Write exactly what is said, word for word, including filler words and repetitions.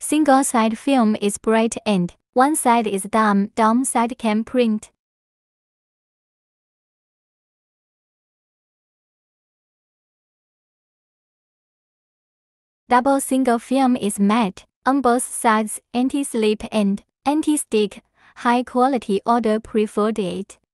Single-side film is bright and one side is dumb. Dumb side can print. Double single film is matte, on both sides, anti-slip and anti-stick. High quality order preferred it.